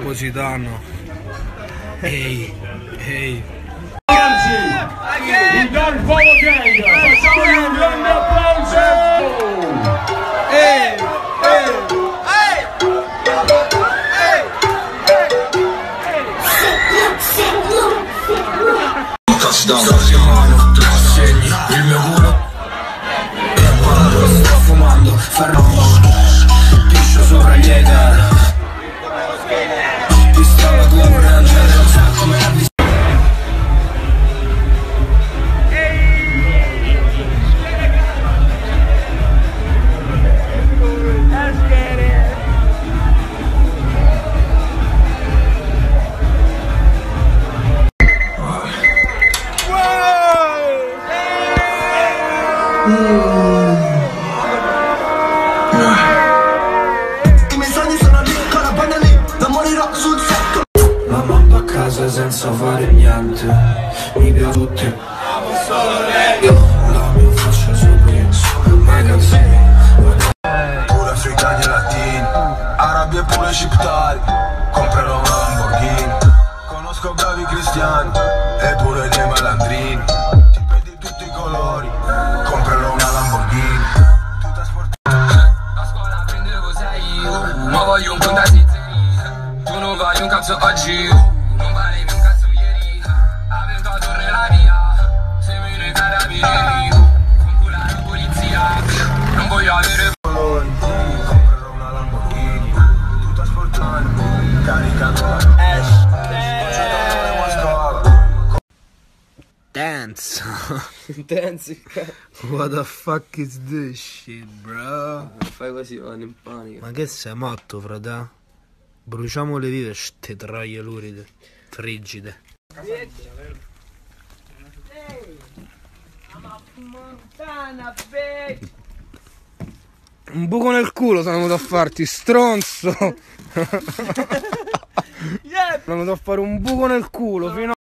Positano. Ehi, ehi. Ragazzi, il Don Polo Gang, facciamogli un grande applauso! Il mio culo e quando sto fumando fermo piscio sopra gli hater. Pistola corrente del sacco mi ha visto. I miei sogni sono lì con la banda lì, non morirò sul secco. Mamma va a casa senza fare niente, mi piace tutti. Io la mia faccia sopra, magazzini. Pure africani e latini, arabi e pure ciptari. Comprerò una Lamborghini, conosco bravi cristiani e pure dei malandrini. Tipi di tutti i colori, comprerò una Lamborghini. Tutta sportiva. A scuola prendevo 6, ma voglio un punta tu non vali un cazzo oggi, non valevi un cazzo ieri. Avendo a torre la via, segui nei carabinieri, con culo la polizia, non voglio avere colori. Comprerò una Lamborghini, tutta sportiva, caricando la Dance. Dance. What the fuck is this shit, bro? Fai così, vanno in panico. Ma che sei matto, frate? Bruciamo le dita, ste troie luride, frigide. Un buco nel culo sono venuto a farti, stronzo! Sono venuto a fare un buco nel culo fino a...